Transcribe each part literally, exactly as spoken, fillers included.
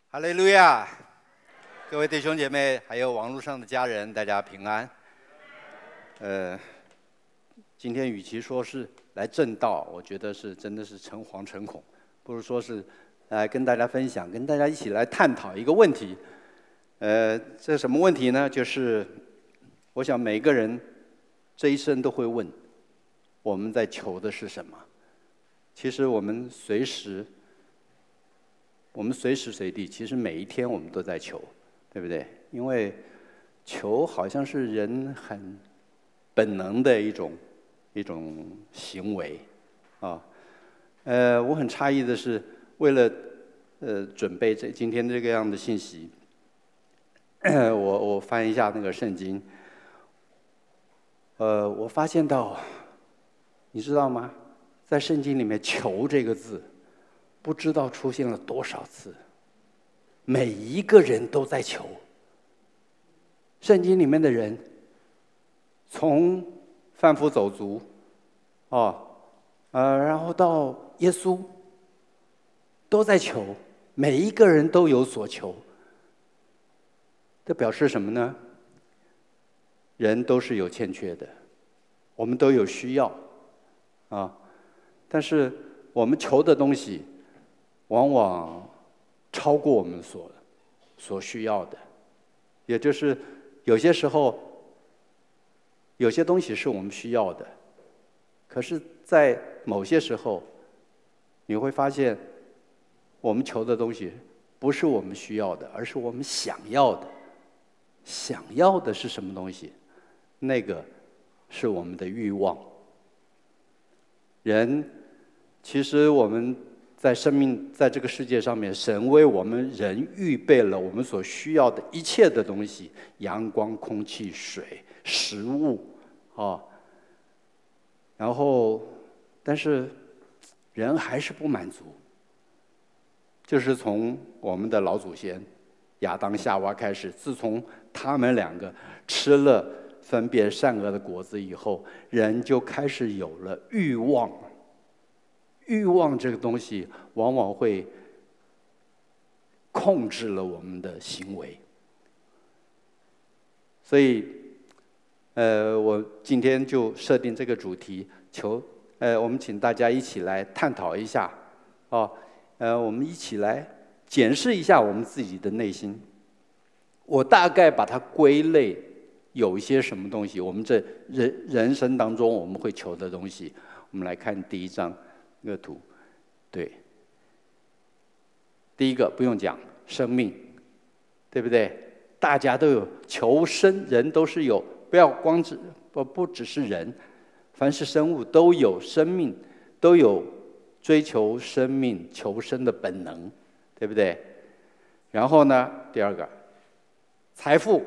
哈利路亚！各位弟兄姐妹，还有网络上的家人，大家平安。呃，今天与其说是来正道，我觉得是真的是诚惶诚恐，不如说是来跟大家分享，跟大家一起来探讨一个问题。呃，这什么问题呢？就是我想每个人这一生都会问，我们在求的是什么？其实我们随时。我们随时随地，其实每一天我们都在求，对不对？因为求好像是人很本能的一种一种行为啊。呃，我很诧异的是，为了呃准备这今天这个样的信息，我我翻一下那个圣经，呃，我发现到，你知道吗？在圣经里面“求”这个字。不知道出现了多少次，每一个人都在求。圣经里面的人，从贩夫走卒，哦，呃，然后到耶稣，都在求，每一个人都有所求。这表示什么呢？人都是有欠缺的，我们都有需要，啊，但是我们求的东西。往往超过我们所所需要的，也就是有些时候，有些东西是我们需要的，可是，在某些时候，你会发现，我们求的东西不是我们需要的，而是我们想要的。想要的是什么东西？那个是我们的欲望。人，其实我们。在生命在这个世界上面，神为我们人预备了我们所需要的一切的东西：阳光、空气、水、食物，啊。然后，但是人还是不满足。就是从我们的老祖先亚当、夏娃开始，自从他们两个吃了分辨善恶的果子以后，人就开始有了欲望。欲望这个东西往往会控制了我们的行为，所以，呃，我今天就设定这个主题，求，呃，我们请大家一起来探讨一下，哦，呃，我们一起来检视一下我们自己的内心。我大概把它归类，有一些什么东西，我们这人人生当中我们会求的东西。我们来看第一章。那个图，对，第一个不用讲，生命，对不对？大家都有求生，人都是有，不要光只不不只是人，凡是生物都有生命，都有追求生命、求生的本能，对不对？然后呢，第二个，财富，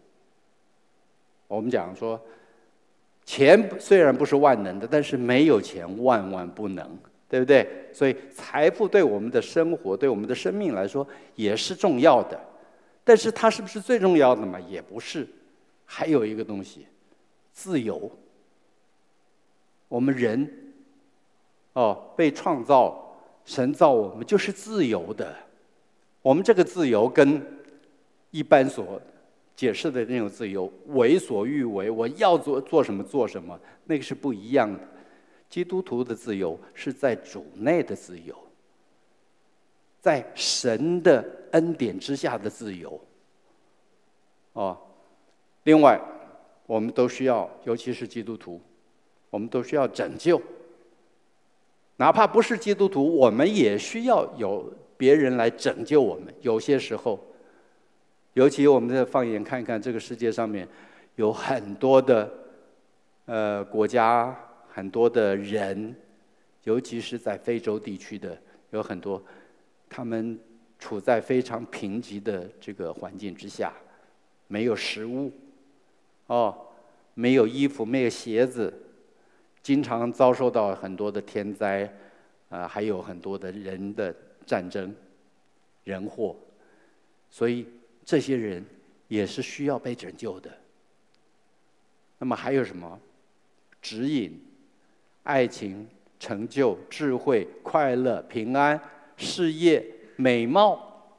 我们讲说。钱虽然不是万能的，但是没有钱万万不能，对不对？所以财富对我们的生活、对我们的生命来说也是重要的，但是它是不是最重要的嘛？也不是。还有一个东西，自由。我们人，哦，被创造，神造我们就是自由的。我们这个自由跟一般所解释的那种自由，为所欲为，我要做做什么做什么，那个是不一样的。基督徒的自由是在主内的自由，在神的恩典之下的自由。哦，另外，我们都需要，尤其是基督徒，我们都需要拯救。哪怕不是基督徒，我们也需要有别人来拯救我们。有些时候。尤其我们再放眼看看，这个世界上面有很多的呃国家，很多的人，尤其是在非洲地区的，有很多他们处在非常贫瘠的这个环境之下，没有食物，哦，没有衣服，没有鞋子，经常遭受到很多的天灾，啊、呃，还有很多的人的战争、人祸，所以。这些人也是需要被拯救的。那么还有什么？指引、爱情、成就、智慧、快乐、平安、事业、美貌、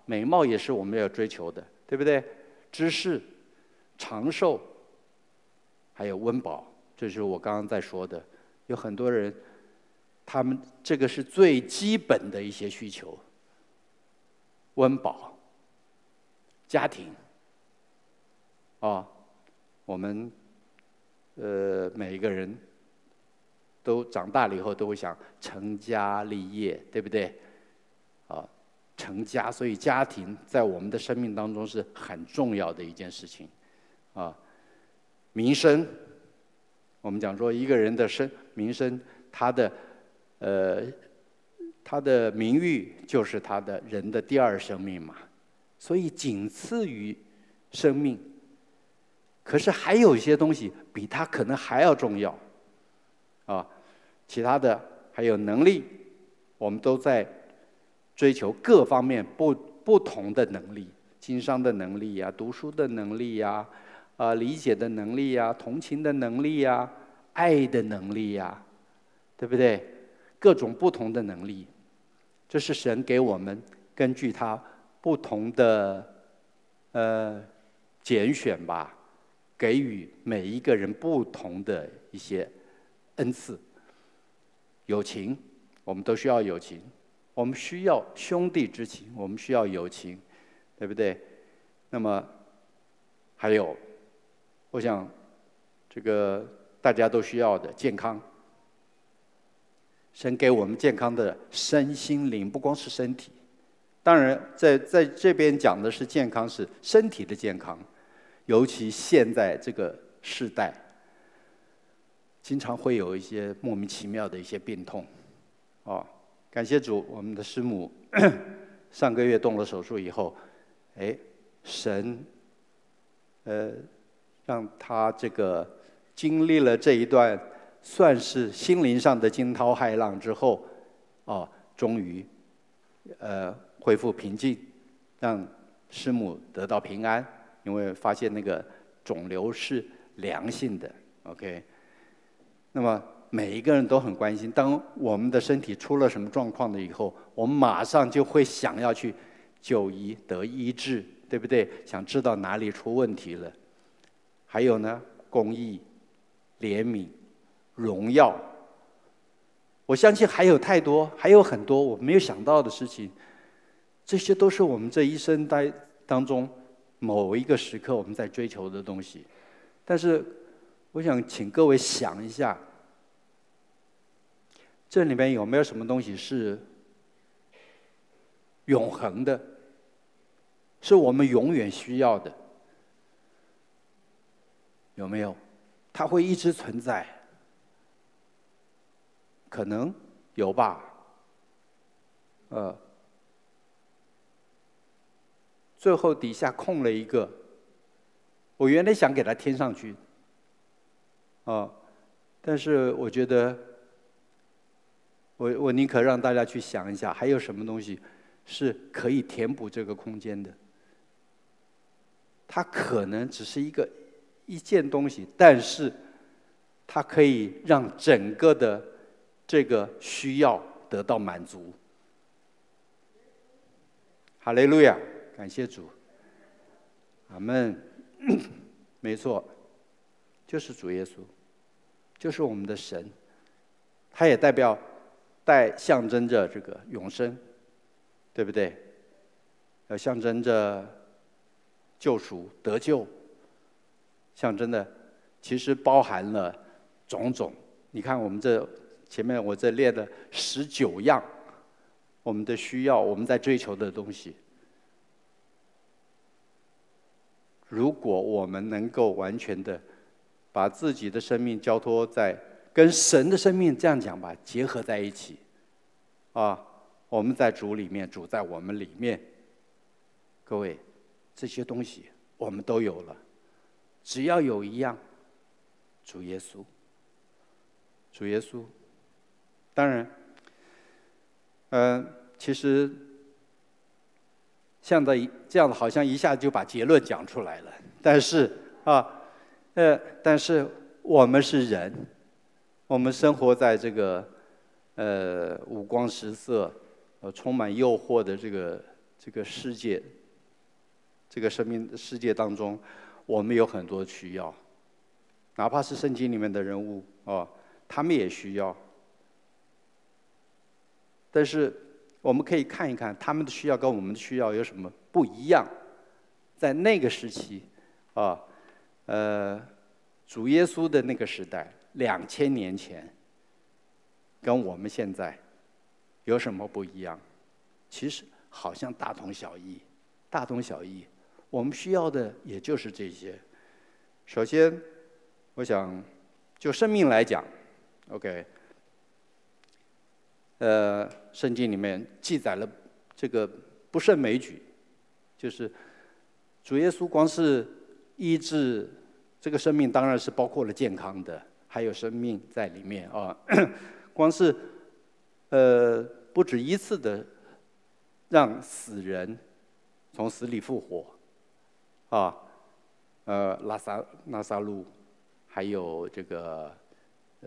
美貌也是我们要追求的，对不对？知识、长寿，还有温饱，这是我刚刚在说的。有很多人，他们这个是最基本的一些需求。温饱、家庭，啊，我们呃每一个人都长大了以后都会想成家立业，对不对？啊，成家，所以家庭在我们的生命当中是很重要的一件事情，啊，名声，我们讲说一个人的生名声，他的呃他的名誉就是他的人的第二生命嘛，所以仅次于生命。可是还有一些东西比它可能还要重要，啊，其他的还有能力，我们都在追求各方面不不同的能力，经商的能力呀，读书的能力呀，啊，理解的能力呀，同情的能力呀，爱的能力呀，对不对？各种不同的能力，这是神给我们根据他不同的呃拣选吧，给予每一个人不同的一些恩赐。友情，我们都需要友情，我们需要兄弟之情，我们需要友情，对不对？那么还有，我想这个大家都需要的健康。神给我们健康的身心灵，不光是身体。当然在在这边讲的是健康，是身体的健康，尤其现在这个世代，经常会有一些莫名其妙的一些病痛，哦，感谢主，我们的师母上个月动了手术以后，哎，神，呃，让她这个经历了这一段算是心灵上的惊涛骇浪之后，哦，终于，呃，恢复平静，让师母得到平安，因为发现那个肿瘤是良性的 ，OK。那么每一个人都很关心，当我们的身体出了什么状况了以后，我们马上就会想要去就医得医治，对不对？想知道哪里出问题了。还有呢，公义、怜悯、荣耀，我相信还有太多，还有很多我没有想到的事情。这些都是我们这一生当当中某一个时刻我们在追求的东西。但是我想请各位想一下，这里面有没有什么东西是永恒的，是我们永远需要的？有没有？它会一直存在？可能有吧。呃，最后底下空了一个，我原来想给它添上去，啊，但是我觉得，我我宁可让大家去想一下，还有什么东西是可以填补这个空间的？它可能只是一个一件东西，但是它可以让整个的这个需要得到满足。哈利路亚，感谢主，阿们。没错，就是主耶稣，就是我们的神，他也代表带象征着这个永生，对不对？呃，象征着救赎得救，象征的其实包含了种种。你看我们这前面我这列了十九样我们的需要，我们在追求的东西。如果我们能够完全的把自己的生命交托在跟神的生命这样讲吧，结合在一起，啊，我们在主里面，主在我们里面，各位，这些东西我们都有了，只要有一样，主耶稣，主耶稣，当然，嗯、呃，其实。像的这样的，好像一下就把结论讲出来了。但是啊，呃，但是我们是人，我们生活在这个呃五光十色、呃充满诱惑的这个这个世界，这个生命世界当中，我们有很多需要，哪怕是圣经里面的人物哦，他们也需要。但是我们可以看一看他们的需要跟我们的需要有什么不一样。在那个时期，啊，呃，主耶稣的那个时代，两千年前，跟我们现在有什么不一样？其实好像大同小异，大同小异。我们需要的也就是这些。首先，我想就生命来讲 ，OK。呃，圣经里面记载了这个不胜枚举，就是主耶稣光是医治这个生命，当然是包括了健康的，还有生命在里面啊。光是呃不止一次的让死人从死里复活啊，呃拉撒拉撒路，还有这个呃。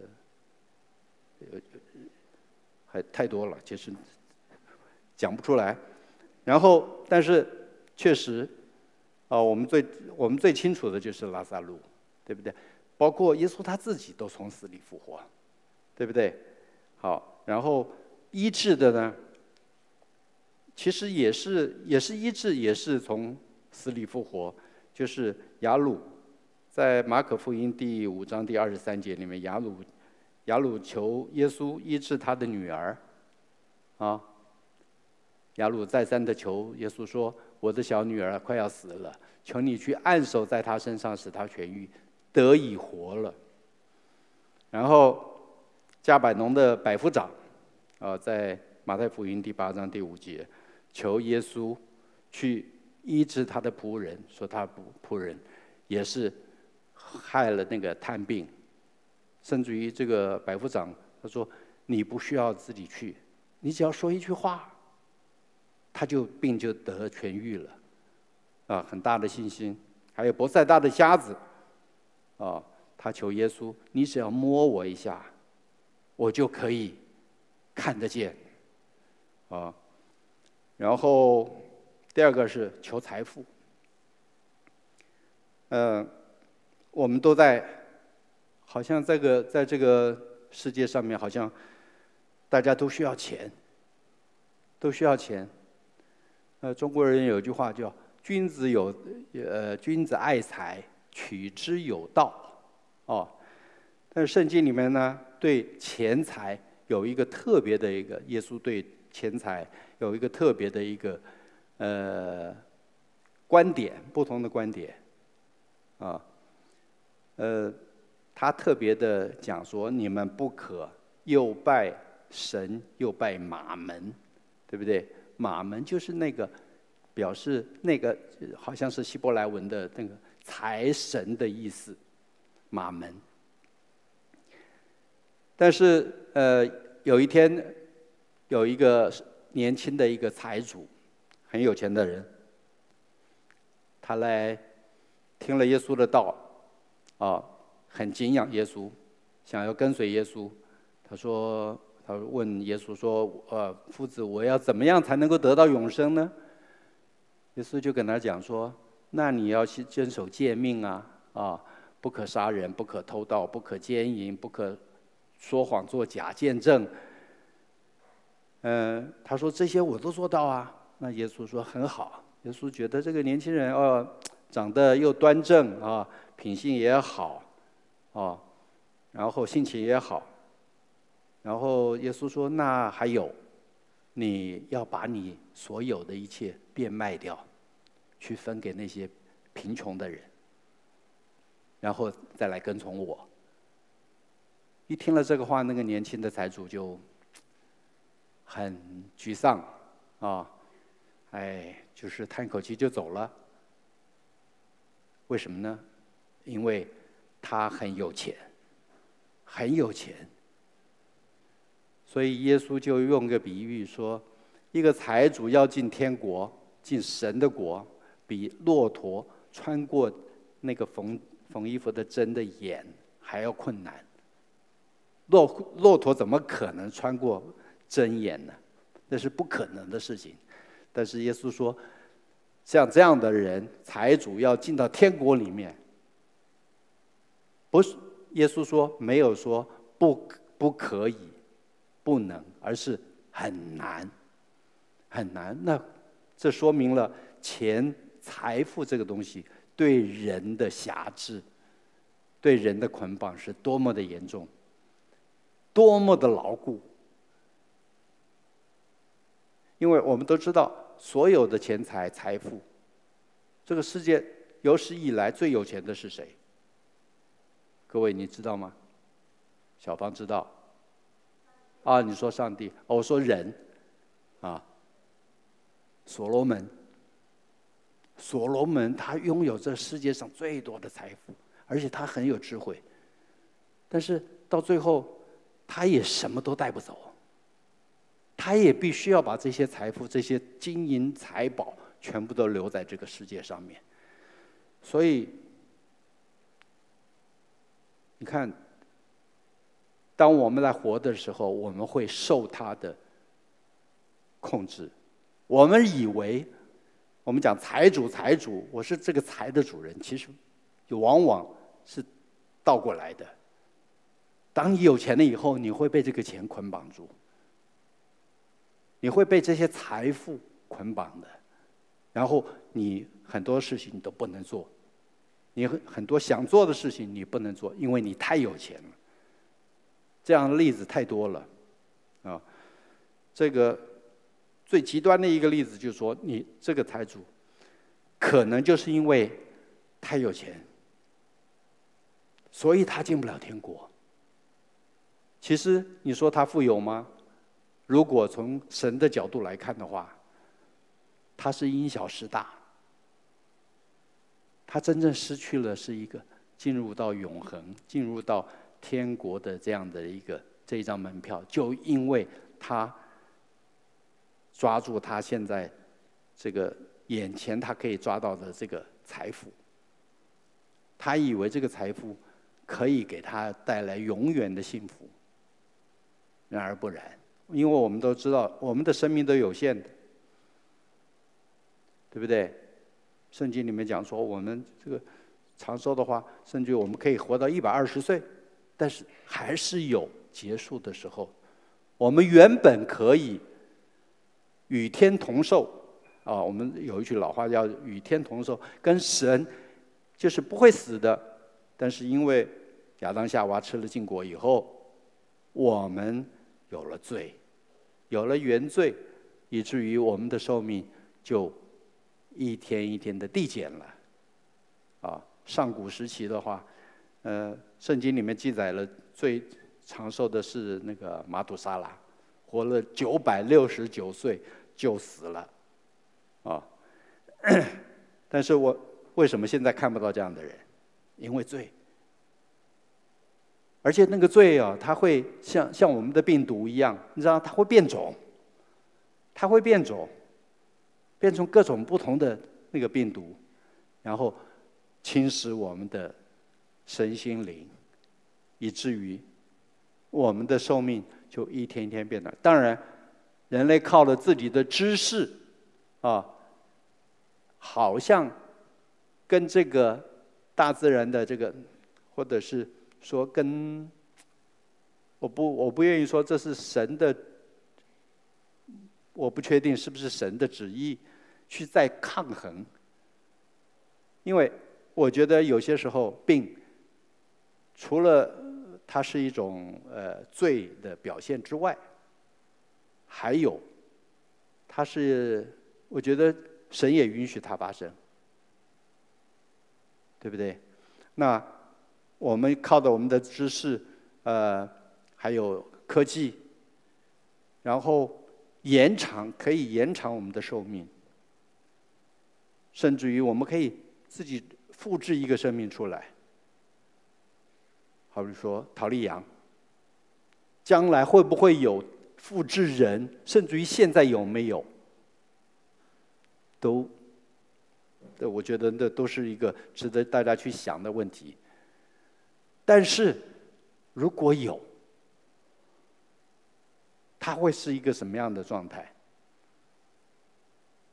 还太多了，其实讲不出来。然后，但是确实，啊、呃，我们最我们最清楚的就是拉撒路，对不对？包括耶稣他自己都从死里复活，对不对？好，然后医治的呢，其实也是也是医治，也是从死里复活，就是雅鲁，在马可福音第五章第二十三节里面，雅鲁。雅鲁求耶稣医治他的女儿，啊，雅鲁再三的求耶稣说：“我的小女儿快要死了，求你去按手在她身上，使她痊愈，得以活了。”然后加百农的百夫长，啊，在马太福音第八章第五节，求耶稣去医治他的仆人，说他仆仆人也是害了那个瘫病。甚至于这个百夫长，他说：“你不需要自己去，你只要说一句话，他就病就得痊愈了。”啊，很大的信心。还有伯赛大的瞎子，啊，他求耶稣：“你只要摸我一下，我就可以看得见。”啊，然后第二个是求财富。嗯、呃，我们都在。好像这个在这个世界上面，好像大家都需要钱，都需要钱。呃，中国人有句话叫“君子有呃君子爱财，取之有道”，哦。但是圣经里面呢，对钱财有一个特别的一个，耶稣对钱财有一个特别的一个呃观点，不同的观点，啊，呃。他特别的讲说，你们不可又拜神又拜马门，对不对？马门就是那个表示那个好像是希伯来文的那个财神的意思，马门。但是呃，有一天有一个年轻的一个财主，很有钱的人，他来听了耶稣的道，啊。很敬仰耶稣，想要跟随耶稣。他说：“他问耶稣说，呃，夫子，我要怎么样才能够得到永生呢？”耶稣就跟他讲说：“那你要去遵守诫命啊，啊，不可杀人，不可偷盗，不可奸淫，不可说谎做假见证。”嗯、呃，他说这些我都做到啊。那耶稣说很好。耶稣觉得这个年轻人哦，长得又端正啊，品性也好。哦，然后心情也好，然后耶稣说：“那还有，你要把你所有的一切变卖掉，去分给那些贫穷的人，然后再来跟从我。”一听了这个话，那个年轻的财主就很沮丧啊，哎，就是叹口气就走了。为什么呢？因为他很有钱，很有钱，所以耶稣就用个比喻说，一个财主要进天国，进神的国，比骆驼穿过那个缝缝衣服的针的眼还要困难。骆骆驼怎么可能穿过针眼呢？那是不可能的事情。 但是耶稣说，像这样的人，财主要进到天国里面，不是耶稣说没有说不不可以、不能，而是很难，很难。那这说明了钱、财富这个东西对人的辖制、对人的捆绑是多么的严重，多么的牢固。因为我们都知道，所有的钱财、财富，这个世界有史以来最有钱的是谁？各位你知道吗？小芳知道。啊，你说上帝，哦，我说人，啊，所罗门。所罗门他拥有这世界上最多的财富，而且他很有智慧，但是到最后，他也什么都带不走。他也必须要把这些财富、这些金银财宝全部都留在这个世界上面。所以，你看，当我们来活的时候，我们会受他的控制。我们以为，我们讲财主，财主，我是这个财的主人，其实往往是倒过来的。当你有钱了以后，你会被这个钱捆绑住。你会被这些财富捆绑的，然后你很多事情你都不能做，你很多想做的事情你不能做，因为你太有钱了。这样的例子太多了，啊，这个最极端的一个例子就是说，你这个财主，可能就是因为太有钱，所以他进不了天国。其实你说他富有吗？如果从神的角度来看的话，他是因小失大。他真正失去了是一个进入到永恒、进入到天国的这样的一个这一张门票，就因为他抓住他现在这个眼前他可以抓到的这个财富，他以为这个财富可以给他带来永远的幸福，然而不然。因为我们都知道，我们的生命都有限的，对不对？圣经里面讲说，我们这个长寿的话，甚至我们可以活到一百二十岁，但是还是有结束的时候。我们原本可以与天同寿啊，我们有一句老话叫“与天同寿”，跟神就是不会死的。但是因为亚当夏娃吃了禁果以后，我们有了罪。有了原罪，以至于我们的寿命就一天一天的递减了。啊，上古时期的话，呃，圣经里面记载了最长寿的是那个马土沙拉，活了九百六十九岁就死了。啊，但是我为什么现在看不到这样的人？因为罪。而且那个罪啊，它会像像我们的病毒一样，你知道，它会变种，它会变种，变成各种不同的那个病毒，然后侵蚀我们的身心灵，以至于我们的寿命就一天一天变短。当然，人类靠了自己的知识，啊，好像跟这个大自然的这个，或者是说跟，我不我不愿意说这是神的，我不确定是不是神的旨意，去在抗衡。因为我觉得有些时候病，除了它是一种呃罪的表现之外，还有，它是我觉得神也允许它发生，对不对？那我们靠着我们的知识，呃，还有科技，然后延长，可以延长我们的寿命，甚至于我们可以自己复制一个生命出来。好比说陶丽阳，将来会不会有复制人，甚至于现在有没有，都，我觉得那都是一个值得大家去想的问题。但是，如果有，它会是一个什么样的状态？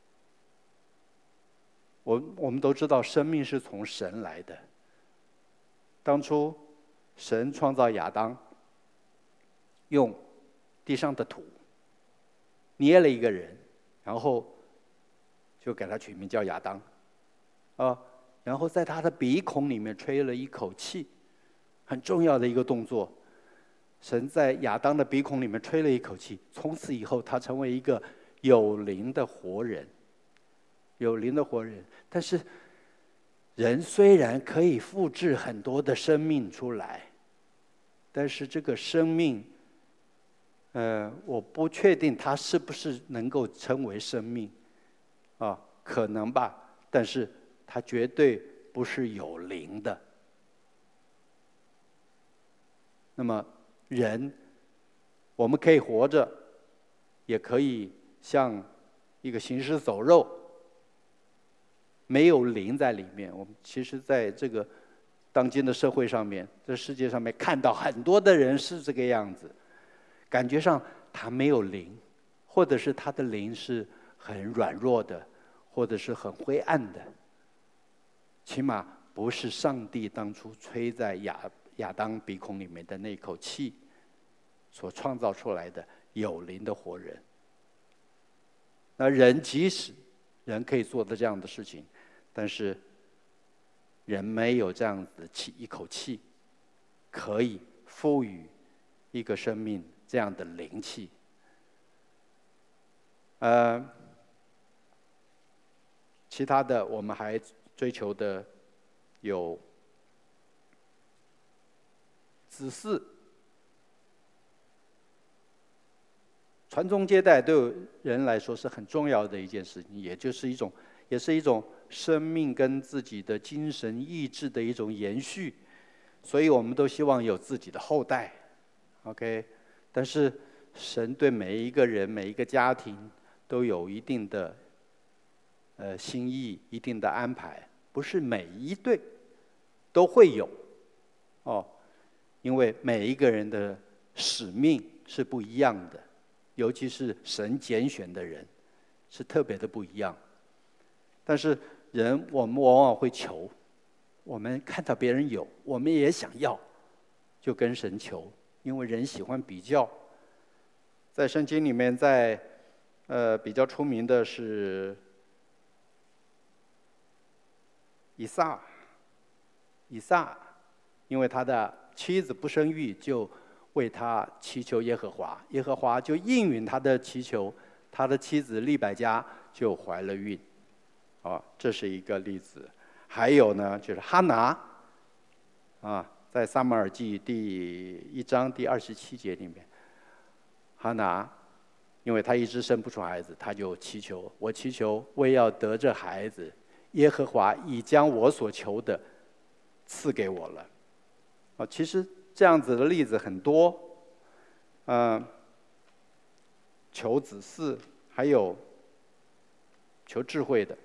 我我们都知道，生命是从神来的。当初神创造亚当，用地上的土捏了一个人，然后就给他取名叫亚当，啊，然后在他的鼻孔里面吹了一口气，很重要的一个动作。神在亚当的鼻孔里面吹了一口气，从此以后他成为一个有灵的活人，有灵的活人。但是人虽然可以复制很多的生命出来，但是这个生命，呃，我不确定它是不是能够称为生命，啊，可能吧，但是它绝对不是有灵的。那么人，我们可以活着，也可以像一个行尸走肉，没有灵在里面。我们其实在这个当今的社会上面，这世界上面看到很多的人是这个样子，感觉上他没有灵，或者是他的灵是很软弱的，或者是很灰暗的，起码不是上帝当初吹在亚亚当鼻孔里面的那口气所创造出来的有灵的活人。那人即使人可以做的这样的事情，但是人没有这样子气一口气，可以赋予一个生命这样的灵气。呃，其他的我们还追求的有子嗣，传宗接代对人来说是很重要的一件事情，也就是一种，也是一种生命跟自己的精神意志的一种延续，所以我们都希望有自己的后代 ，OK？ 但是神对每一个人、每一个家庭都有一定的呃心意、一定的安排，不是每一对都会有哦，因为每一个人的使命是不一样的，尤其是神拣选的人是特别的不一样。但是人我们往往会求，我们看到别人有，我们也想要，就跟神求，因为人喜欢比较。在圣经里面，在呃比较出名的是以撒，以撒因为他的妻子不生育，就为他祈求耶和华，耶和华就应允他的祈求，他的妻子利百加就怀了孕，啊，这是一个例子。还有呢，就是哈拿，啊，在撒母耳记第一章第二十七节里面，哈拿，因为他一直生不出孩子，他就祈求，我祈求为要得这孩子，耶和华已将我所求的赐给我了。啊，其实这样子的例子很多，嗯、呃，求子嗣，还有求智慧的。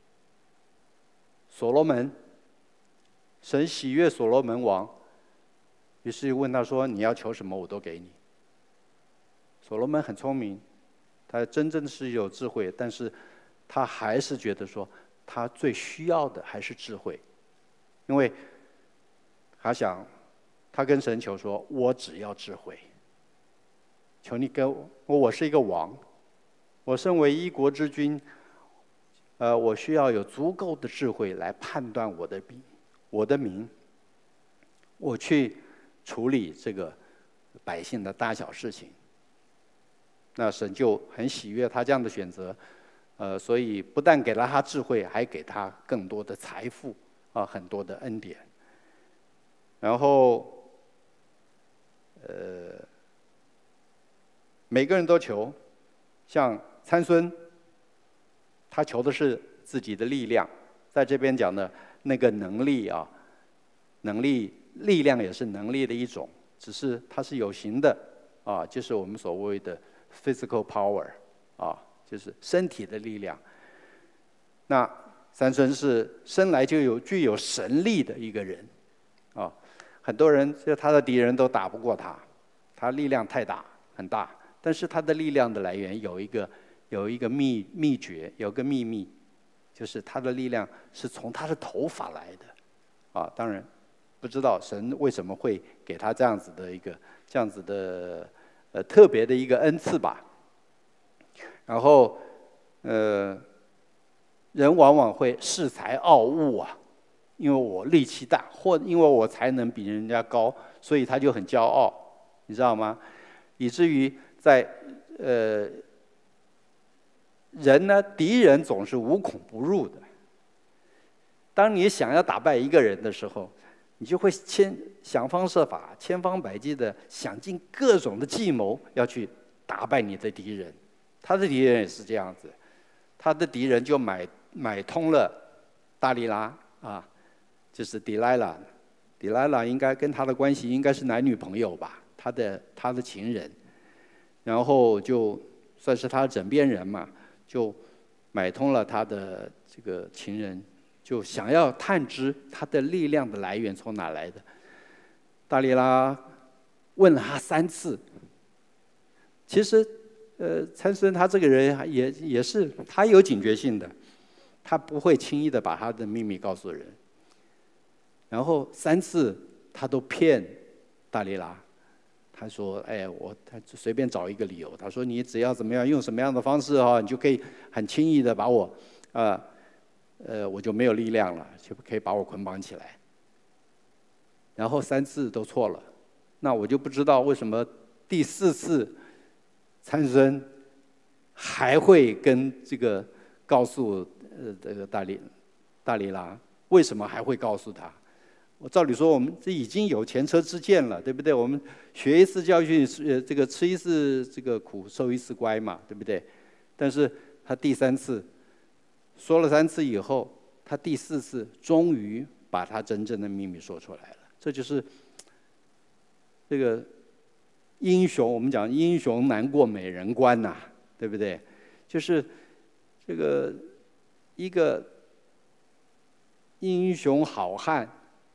所罗门，神喜悦所罗门王，于是问他说：“你要求什么，我都给你。”所罗门很聪明，他真正是有智慧，但是他还是觉得说，他最需要的还是智慧，因为他想，他跟神求说：“我只要智慧，求你给我，我是一个王，我身为一国之君。”呃，我需要有足够的智慧来判断我的名，我的名，我去处理这个百姓的大小事情。那神就很喜悦他这样的选择，呃，所以不但给了他智慧，还给他更多的财富啊，很多的恩典。然后，呃，每个人都求，像参孙。他求的是自己的力量，在这边讲的那个能力啊，能力、力量也是能力的一种，只是它是有形的啊，就是我们所谓的 physical power 啊，就是身体的力量。那三孙是生来就有具有神力的一个人啊，很多人就他的敌人都打不过他，他力量太大很大，但是他的力量的来源有一个。有一个秘秘诀，有个秘密， 就是他的力量是从他的头发来的，啊，当然不知道神为什么会给他这样子的一个这样子的呃特别的一个恩赐吧。然后呃，人往往会恃才傲物啊，因为我力气大，或因为我才能比人家高，所以他就很骄傲，你知道吗？以至于在呃。人呢，敌人总是无孔不入的。当你想要打败一个人的时候，你就会千想方设法、千方百计的想尽各种的计谋，要去打败你的敌人。他的敌人也是这样子，他的敌人就买买通了大利拉啊，就是迪莱拉，迪莱拉应该跟他的关系应该是男女朋友吧，他的他的情人，然后就算是他的枕边人嘛。就买通了他的这个情人，就想要探知他的力量的来源从哪来的。大利拉问了他三次。其实，呃，参孙他这个人也也是他有警觉性的，他不会轻易的把他的秘密告诉人。然后三次他都骗大利拉。他说：“哎，我他随便找一个理由。他说你只要怎么样，用什么样的方式哈，你就可以很轻易的把我，啊，呃，我就没有力量了，就可以把我捆绑起来。然后三次都错了，那我就不知道为什么第四次参孙还会跟这个告诉呃这个大利大利拉，为什么还会告诉他？”我照理说，我们这已经有前车之鉴了，对不对？我们学一次教训，呃，这个吃一次这个苦，受一次乖嘛，对不对？但是他第三次说了三次以后，他第四次终于把他真正的秘密说出来了。这就是这个英雄，我们讲英雄难过美人关呐，对不对？就是这个一个英雄好汉。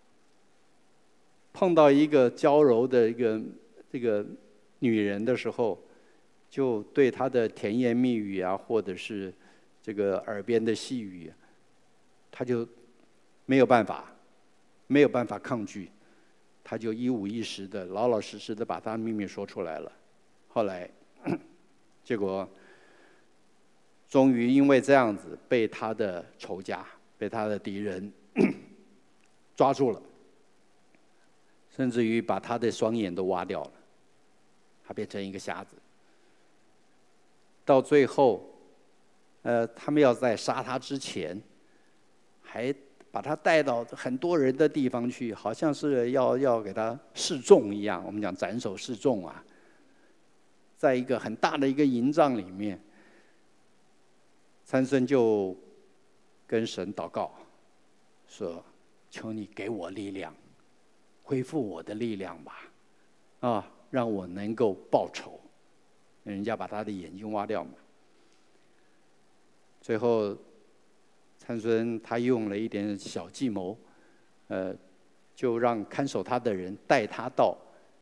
碰到一个娇柔的一个这个女人的时候，就对她的甜言蜜语啊，或者是这个耳边的细语，他就没有办法，没有办法抗拒，他就一五一十的、老老实实的把他的秘密说出来了。后来，结果终于因为这样子被他的仇家、被他的敌人抓住了。甚至于把他的双眼都挖掉了，他变成一个瞎子。到最后，呃，他们要在杀他之前，还把他带到很多人的地方去，好像是要要给他示众一样。我们讲斩首示众啊，在一个很大的一个营帐里面，参孙就跟神祷告，说：“求你给我力量。”恢复我的力量吧，啊，让我能够报仇。人家把他的眼睛挖掉嘛。最后，参孙他用了一点小计谋，呃，就让看守他的人带他到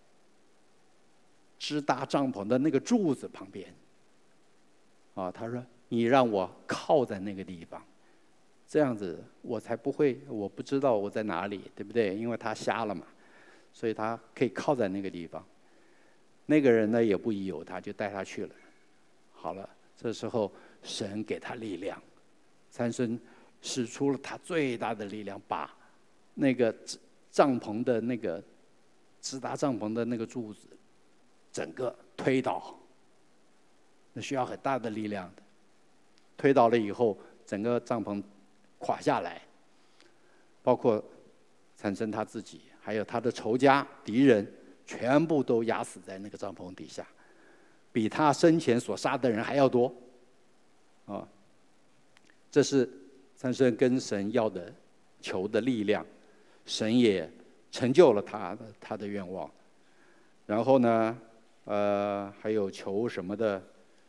支搭帐篷的那个柱子旁边。啊，他说：“你让我靠在那个地方，这样子我才不会，我不知道我在哪里，对不对？因为他瞎了嘛。”所以他可以靠在那个地方。那个人呢也不疑有他，就带他去了。好了，这时候神给他力量，参孙使出了他最大的力量，把那个帐篷的那个支搭帐篷的那个柱子整个推倒。那需要很大的力量的。推倒了以后，整个帐篷垮下来，包括参孙他自己。还有他的仇家、敌人，全部都压死在那个帐篷底下，比他生前所杀的人还要多。啊，这是参孙跟神要的、求的力量，神也成就了他的他的愿望。然后呢，呃，还有求什么的？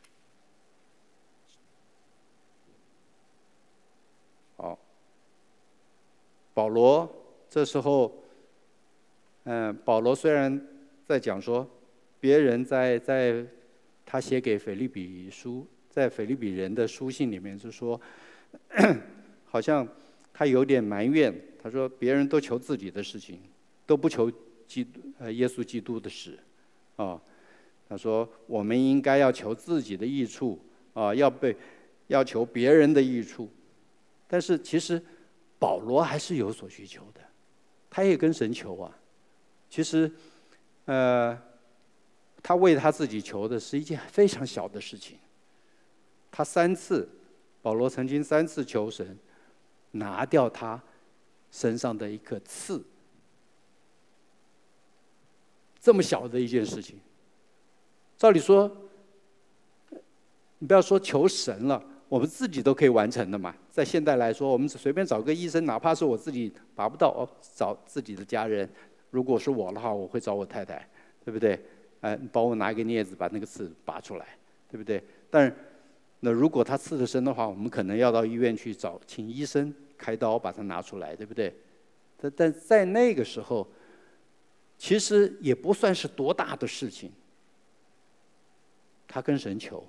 好，保罗这时候。嗯，保罗虽然在讲说，别人在在他写给腓立比书，在腓立比人的书信里面就说， 好像他有点埋怨，他说别人都求自己的事情，都不求基督呃耶稣基督的事，啊，他说我们应该要求自己的益处啊，要被要求别人的益处，但是其实保罗还是有所需求的，他也跟神求啊。其实，呃，他为他自己求的是一件非常小的事情。他三次，保罗曾经三次求神拿掉他身上的一颗刺，这么小的一件事情，照理说，你不要说求神了，我们自己都可以完成的嘛。在现代来说，我们随便找个医生，哪怕是我自己拔不到，哦，找自己的家人。如果是我的话，我会找我太太，对不对？哎，帮我拿一个镊子把那个刺拔出来，对不对？但是，那如果他刺得深的话，我们可能要到医院去找，请医生开刀把它拿出来，对不对？但但在那个时候，其实也不算是多大的事情。他跟神求，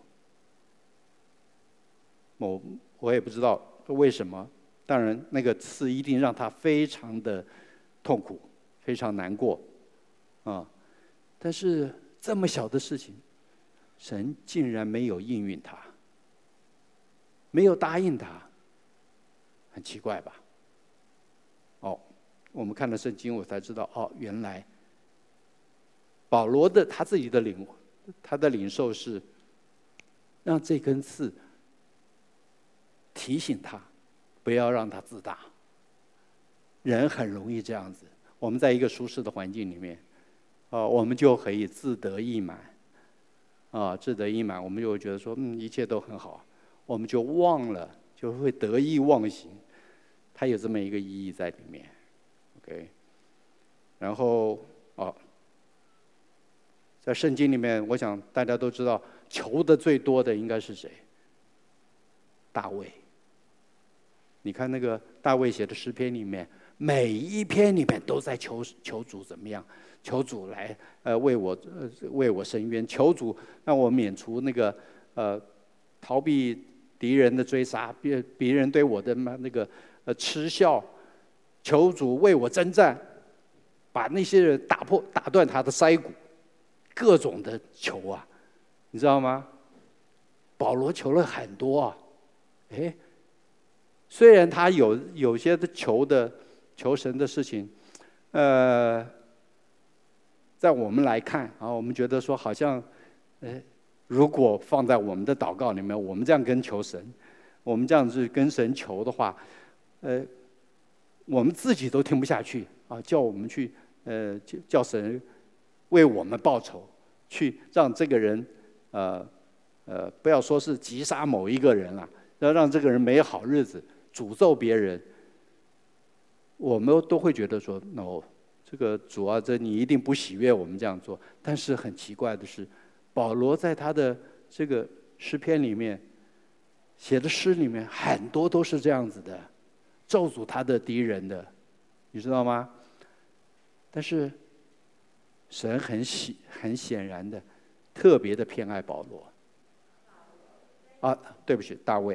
我我也不知道为什么。当然，那个刺一定让他非常的痛苦，非常难过，啊！但是这么小的事情，神竟然没有应允他，没有答应他，很奇怪吧？哦，我们看了圣经，我才知道，哦，原来保罗的他自己的领，他的领受是让这根刺提醒他，不要让他自大。人很容易这样子，我们在一个舒适的环境里面，啊，我们就可以自得意满，啊，自得意满，我们就会觉得说，嗯，一切都很好，我们就忘了，就会得意忘形，它有这么一个意义在里面 ，OK。然后，哦，在圣经里面，我想大家都知道，求的最多的应该是谁？大卫。你看那个大卫写的诗篇里面，每一篇里面都在求求主怎么样？求主来呃为我呃为我伸冤，求主让我免除那个呃逃避敌人的追杀，别别人对我的那个呃嗤笑，求主为我征战，把那些人打破打断他的腮骨，各种的求啊，你知道吗？保罗求了很多啊，哎。虽然他有有些的求的求神的事情，呃，在我们来看啊，我们觉得说好像，呃，如果放在我们的祷告里面，我们这样跟求神，我们这样子跟神求的话，呃，我们自己都听不下去啊，叫我们去呃叫叫神为我们报仇，去让这个人呃呃不要说是击杀某一个人了，要让这个人没好日子。诅咒别人，我们都会觉得说 ，no， 这个主啊，这你一定不喜悦我们这样做。但是很奇怪的是，保罗在他的这个诗篇里面写的诗里面，很多都是这样子的，咒诅他的敌人的，你知道吗？但是神很喜很显然的，特别的偏爱保罗。啊，对不起，大卫。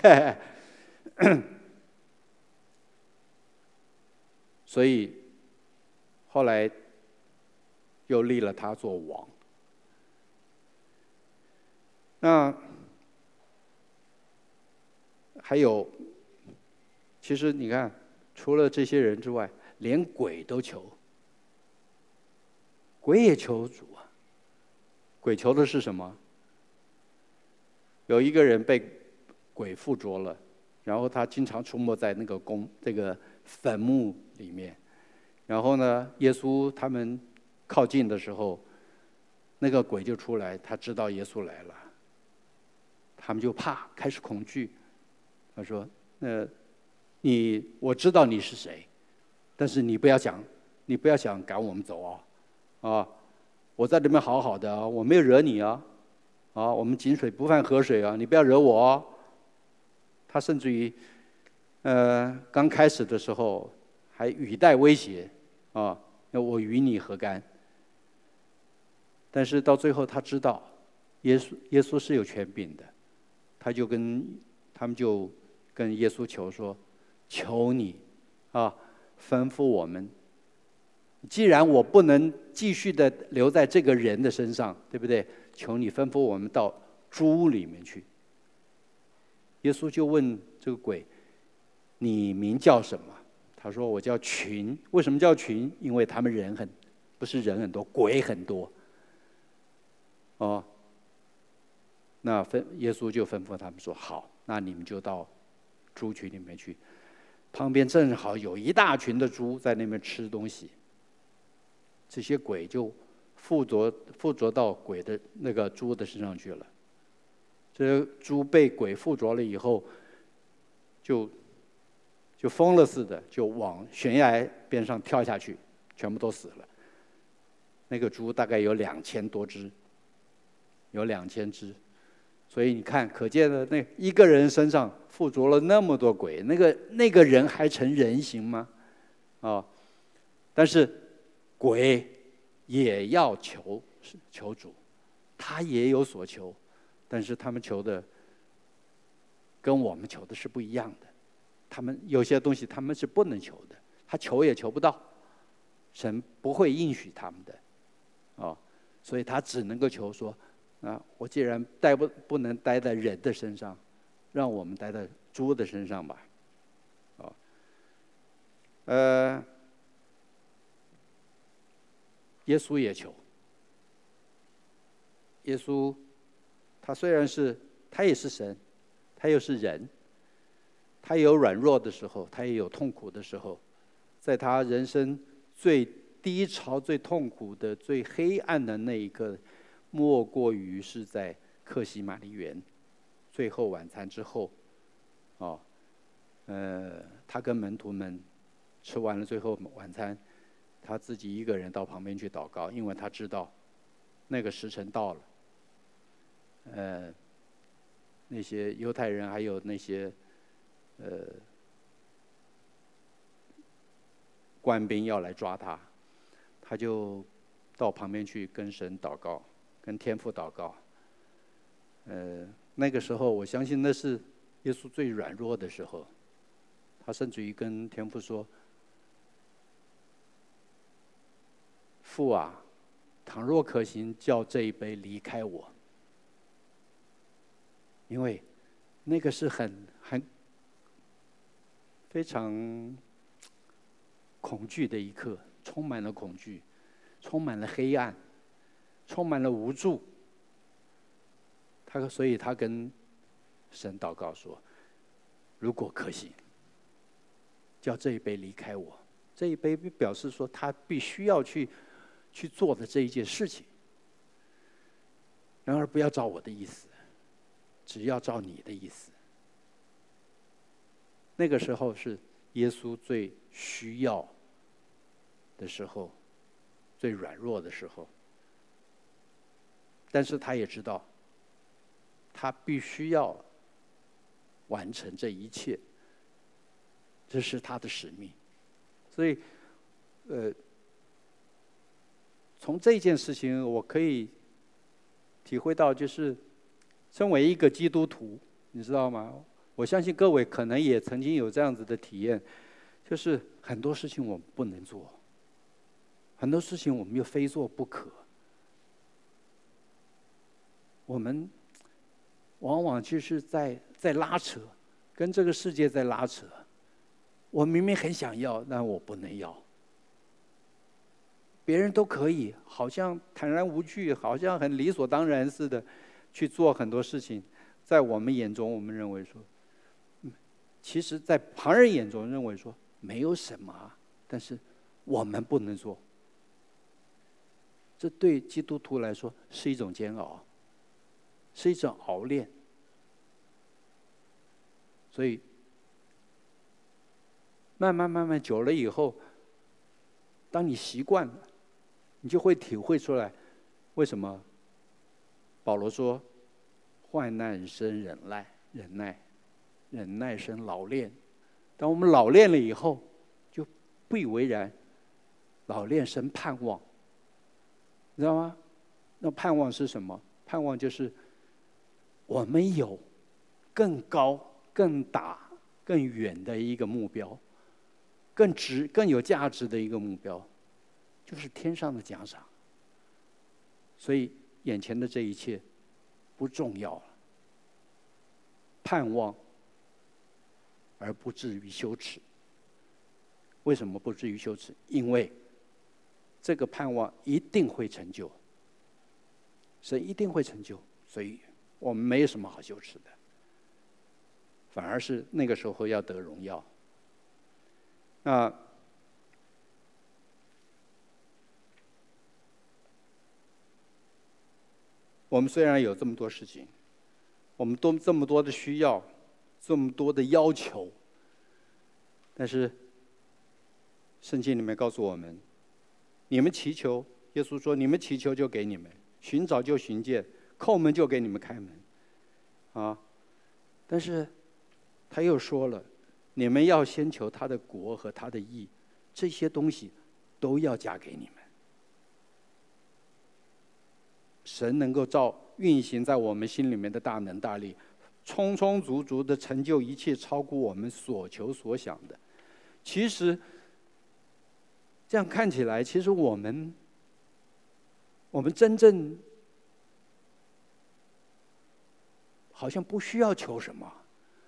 所以后来又立了他做王。那还有，其实你看，除了这些人之外，连鬼都求，鬼也求主啊。鬼求的是什么？有一个人被鬼附着了。然后他经常出没在那个宫这个坟墓里面，然后呢，耶稣他们靠近的时候，那个鬼就出来，他知道耶稣来了，他们就怕，开始恐惧。他说：“呃，你我知道你是谁，但是你不要想，你不要想赶我们走啊，啊，我在这边好好的啊，我没有惹你啊，啊，我们井水不犯河水啊，你不要惹我啊。”他甚至于，呃，刚开始的时候还语带威胁，啊，我与你何干？但是到最后他知道，耶稣耶稣是有权柄的，他就跟他们就跟耶稣求说：“ 求你啊，吩咐我们。既然我不能继续的留在这个人的身上，对不对？求你吩咐我们到猪里面去。耶稣就问这个鬼：“你名叫什么？”他说：“我叫群。”为什么叫群？因为他们人很，不是人很多，鬼很多。哦，那吩耶稣就吩咐他们说：“好，那你们就到猪群里面去。”旁边正好有一大群的猪在那边吃东西。这些鬼就附着附着到鬼的那个猪的身上去了。这猪被鬼附着了以后，就就疯了似的，就往悬崖边上跳下去，全部都死了。那个猪大概有两千多只，有两千只，所以你看，可见的那一个人身上附着了那么多鬼，那个那个人还成人形吗？啊、哦，但是鬼也要求求主，他也有所求，但是他们求的跟我们求的是不一样的。他们有些东西他们是不能求的，他求也求不到，神不会应许他们的，哦，所以他只能够求说，啊，我既然待不不能待在人的身上，让我们待在猪的身上吧，哦，呃，耶稣也求。耶稣，他虽然是他也是神，他又是人，他也有软弱的时候，他也有痛苦的时候，在他人生最低潮、最痛苦的、最黑暗的那一刻，莫过于是在客西马尼园最后晚餐之后，哦，呃，他跟门徒们吃完了最后晚餐，他自己一个人到旁边去祷告，因为他知道那个时辰到了。呃，那些犹太人还有那些呃官兵要来抓他，他就到旁边去跟神祷告，跟天父祷告。呃，那个时候我相信那是耶稣最软弱的时候，他甚至于跟天父说：“父啊，倘若可行，叫这一杯离开我。”因为那个是很很非常恐惧的一刻，充满了恐惧，充满了黑暗，充满了无助。他所以他跟神祷告说：“如果可行，叫这一杯离开我。”这一杯表示说他必须要去去做的这一件事情。然而不要照我的意思，只要照你的意思。那个时候是耶稣最需要的时候，最软弱的时候。但是他也知道，他必须要完成这一切，这是他的使命。所以，呃，从这件事情我可以体会到，就是身为一个基督徒，你知道吗？我相信各位可能也曾经有这样子的体验，就是很多事情我们不能做，很多事情我们又非做不可。我们往往就是在在拉扯，跟这个世界在拉扯。我明明很想要，但我不能要。别人都可以，好像坦然无惧，好像很理所当然似的去做很多事情。在我们眼中，我们认为说，其实在旁人眼中认为说没有什么啊，但是我们不能做。这对基督徒来说是一种煎熬，是一种熬炼。所以慢慢慢慢久了以后，当你习惯了，你就会体会出来，为什么保罗说患难生忍耐，忍耐忍耐生老练。当我们老练了以后，就不以为然。老练生盼望，你知道吗？那盼望是什么？盼望就是我们有更高更大更远的一个目标，更值、更有价值的一个目标，就是天上的奖赏。所以眼前的这一切不重要了，盼望而不至于羞耻。为什么不至于羞耻？因为这个盼望一定会成就，神一定会成就，所以我们没有什么好羞耻的，反而是那个时候要得荣耀。那我们虽然有这么多事情，我们都这么多的需要，这么多的要求，但是圣经里面告诉我们，你们祈求，耶稣说，你们祈求就给你们，寻找就寻见，叩门就给你们开门，啊！但是他又说了，你们要先求他的国和他的义，这些东西都要加给你们。神能够照运行在我们心里面的大能大力，充充足足的成就一切超乎我们所求所想的。其实这样看起来，其实我们我们真正好像不需要求什么，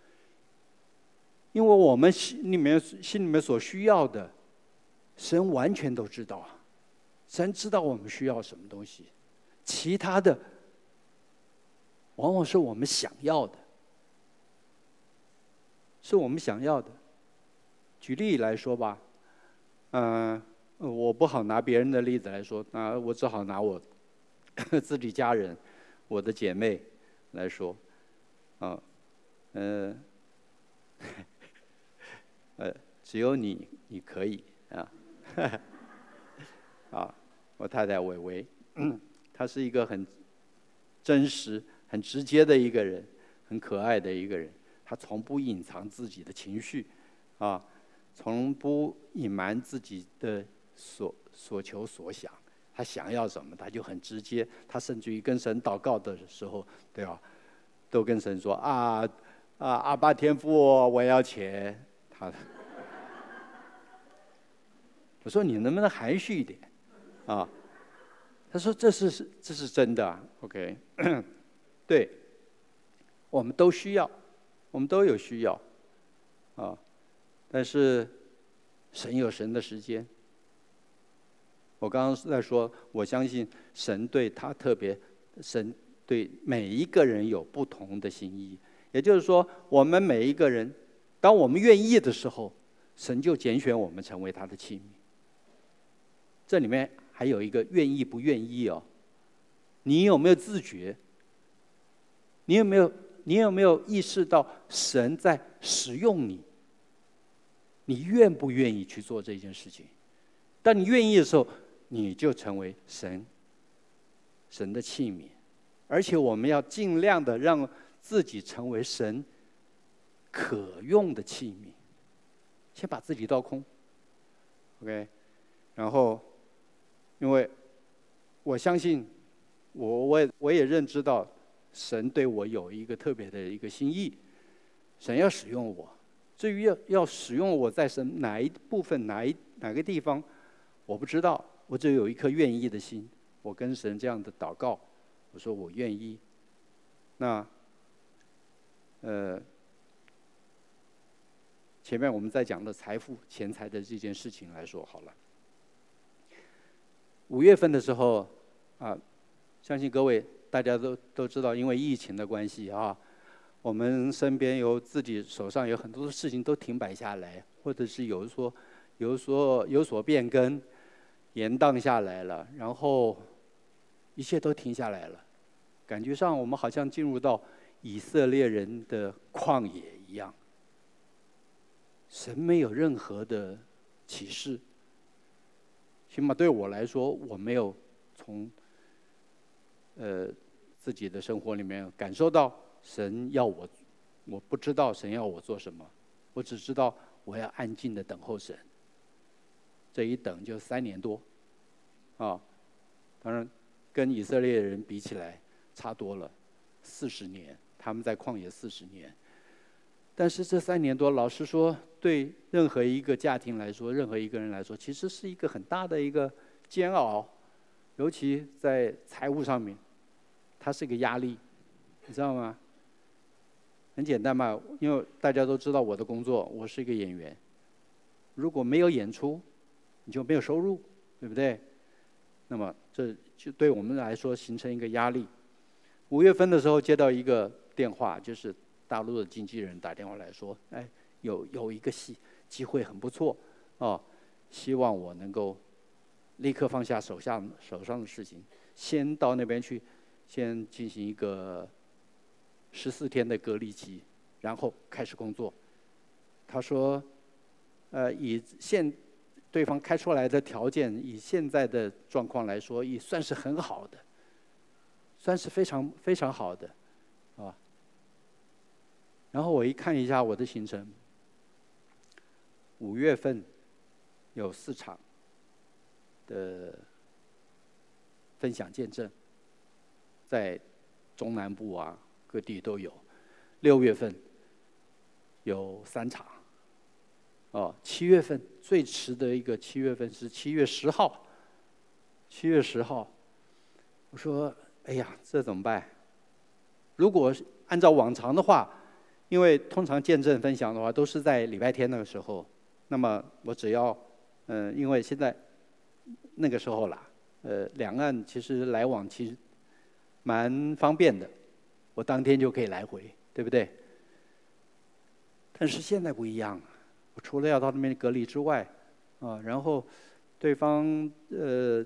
因为我们心里面心里面所需要的，神完全都知道啊。神知道我们需要什么东西，其他的往往是我们想要的，是我们想要的。举例来说吧，嗯、呃，我不好拿别人的例子来说，啊、呃，我只好拿我自己家人，我的姐妹来说，啊，呃，呃，只有你你可以啊，啊，我太太伟伟，她是一个很真实、很直接的一个人，很可爱的一个人，她从不隐藏自己的情绪，啊。从不隐瞒自己的所所求所想，他想要什么，他就很直接。他甚至于跟神祷告的时候，对吧，都跟神说啊啊阿爸天父，我要钱。他，我说你能不能含蓄一点啊？他说这是这是真的 ，OK， 对，我们都需要，我们都有需要啊。但是，神有神的时间。我刚刚是在说，我相信神对他特别，神对每一个人有不同的心意。也就是说，我们每一个人，当我们愿意的时候，神就拣选我们成为他的器皿。这里面还有一个愿意不愿意哦，你有没有自觉？你有没有你有没有意识到神在使用你？你愿不愿意去做这件事情？当你愿意的时候，你就成为神神的器皿。而且我们要尽量的让自己成为神可用的器皿。先把自己倒空 ，OK， 然后，因为我相信，我我也我也认知到，神对我有一个特别的一个心意，神要使用我。至于要要使用我在神哪一部分哪一哪个地方，我不知道，我只有一颗愿意的心。我跟神这样的祷告，我说我愿意。那，呃，前面我们在讲的财富、钱财的这件事情来说好了。五月份的时候，啊，相信各位大家都都知道，因为疫情的关系啊。我们身边有自己手上有很多的事情都停摆下来，或者是有所有所有所变更，延宕下来了，然后一切都停下来了，感觉上我们好像进入到以色列人的旷野一样。神没有任何的启示，起码对我来说，我没有从呃自己的生活里面感受到。神要我，我不知道神要我做什么，我只知道我要安静的等候神。这一等就三年多，啊，当然跟以色列人比起来差多了，四十年，他们在旷野四十年， 但是这三年多，老实说，对任何一个家庭来说，任何一个人来说，其实是一个很大的一个煎熬，尤其在财务上面，它是一个压力，你知道吗？很简单嘛，因为大家都知道我的工作，我是一个演员，如果没有演出，你就没有收入，对不对？那么这就对我们来说形成一个压力。五月份的时候接到一个电话，就是大陆的经纪人打电话来说，哎，有有一个戏机会很不错，哦，希望我能够立刻放下手下手上的事情，先到那边去，先进行一个十四天的隔离期，然后开始工作。他说，呃，以现对方开出来的条件，以现在的状况来说，也算是很好的，算是非常非常好的，啊。然后我一看一下我的行程，五月份有四场的分享见证，在中南部啊各地都有。六月份有三场，哦，七月份最迟的一个七月份是七月十号，七月十号，我说，哎呀，这怎么办？如果按照往常的话，因为通常见证分享的话都是在礼拜天那个时候，那么我只要，嗯、呃，因为现在那个时候啦，呃，两岸其实来往其实蛮方便的，我当天就可以来回，对不对？但是现在不一样，我除了要到那边隔离之外，啊，然后对方呃，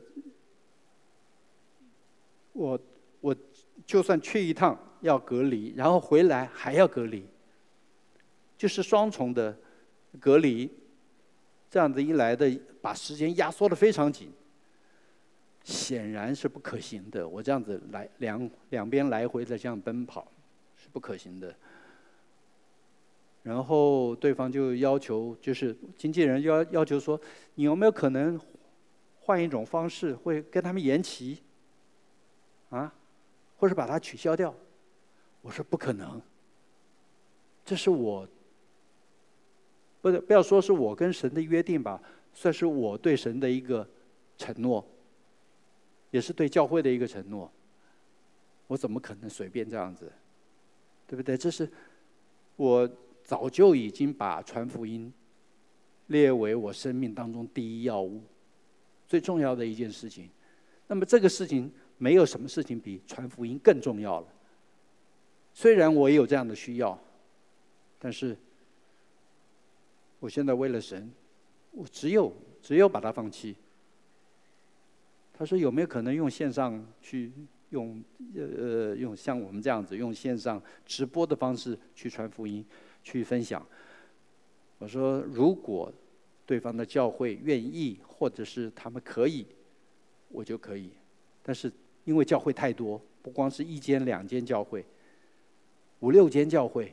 我我就算去一趟要隔离，然后回来还要隔离，就是双重的隔离，这样子一来的，把时间压缩得非常紧，显然是不可行的。我这样子来两两边来回的这样奔跑，是不可行的。然后对方就要求，就是经纪人要要求说，你有没有可能换一种方式，会跟他们延期，啊，或者把它取消掉？我说不可能，这是我不不要说是我跟神的约定吧，算是我对神的一个承诺，也是对教会的一个承诺。我怎么可能随便这样子，对不对？这是我早就已经把传福音列为我生命当中第一要务，最重要的一件事情。那么这个事情没有什么事情比传福音更重要了。虽然我也有这样的需要，但是我现在为了神，我只有只有把它放弃。他说有没有可能用线上去用呃用像我们这样子用线上直播的方式去传福音，去分享？我说如果对方的教会愿意，或者是他们可以，我就可以。但是因为教会太多，不光是一间两间教会，五六间教会。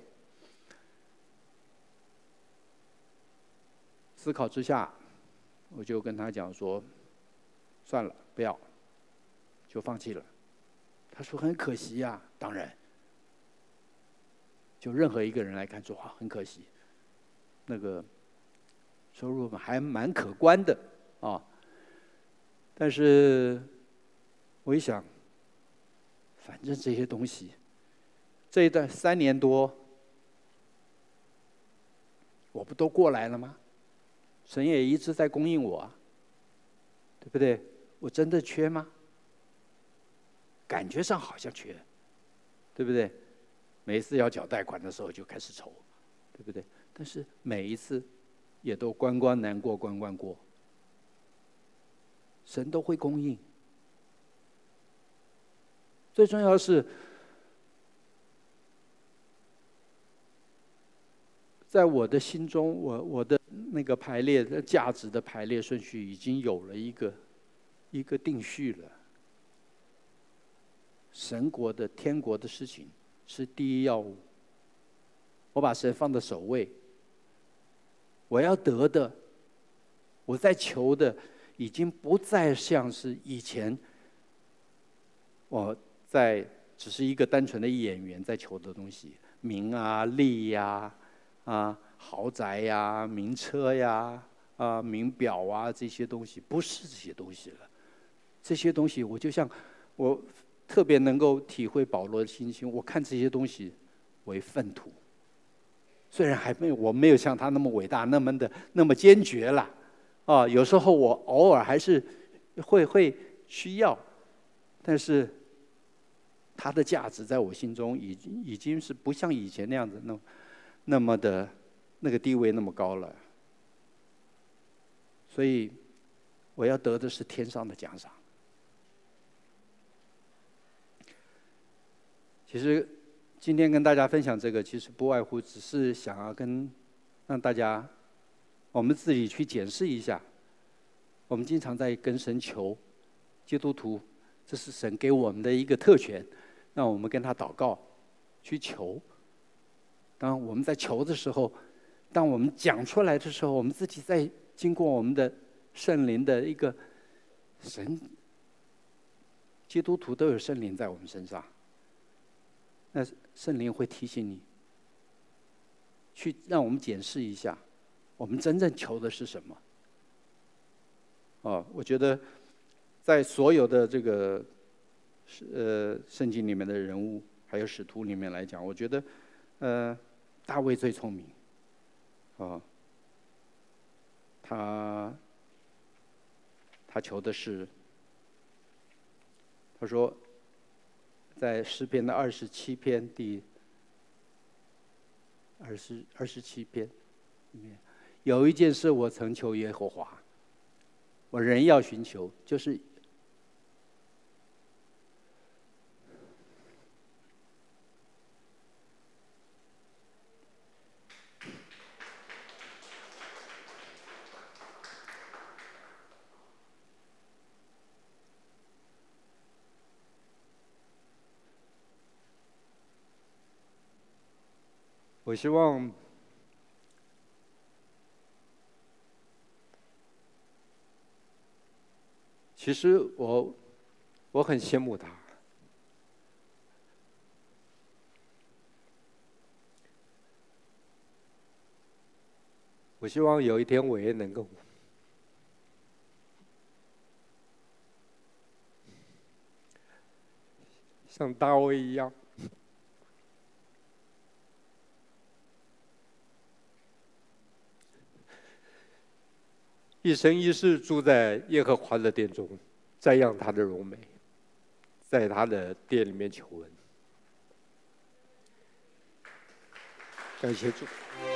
思考之下，我就跟他讲说，算了，不要，就放弃了。他说很可惜呀、啊，当然，就任何一个人来看说啊，很可惜，那个收入还蛮可观的啊。但是我一想，反正这些东西，这一段三年多，我不都过来了吗？神也一直在供应我啊，对不对？我真的缺吗？感觉上好像缺，对不对？每一次要缴贷款的时候就开始愁，对不对？但是每一次也都关关难过关关过，神都会供应。最重要的是，在我的心中，我我的那个排列的价值的排列顺序已经有了一个一个定序了。神国的天国的事情是第一要务，我把神放在首位。我要得的，我在求的，已经不再像是以前我在只是一个单纯的演员在求的东西，名啊利呀、啊， 啊豪宅呀、名车呀、啊名表啊这些东西，不是这些东西了。这些东西，我就像我特别能够体会保罗的心情，我看这些东西为粪土。虽然还没有我没有像他那么伟大，那么的那么坚决了，啊，有时候我偶尔还是会会需要，但是它的价值在我心中已经已经是不像以前那样子那那么的那个地位那么高了。所以我要得的是天上的奖赏。其实今天跟大家分享这个，其实不外乎只是想要跟让大家我们自己去检视一下。我们经常在跟神求，基督徒，这是神给我们的一个特权，让我们跟他祷告，去求。当我们在求的时候，当我们讲出来的时候，我们自己在经过我们的圣灵的一个神，基督徒都有圣灵在我们身上。那圣灵会提醒你，去让我们检视一下，我们真正求的是什么。哦，我觉得在所有的这个呃圣经里面的人物，还有使徒里面来讲，我觉得呃大卫最聪明。哦，他他求的是，他说，在诗篇的二十七篇第二十二十七篇里面，有一件事我曾求耶和华，我仍要寻求，就是我希望其实我我很羡慕他。我希望有一天我也能够像大卫一样，一生一世住在耶和华的殿中，瞻仰他的荣美，在他的殿里面求恩。感谢主。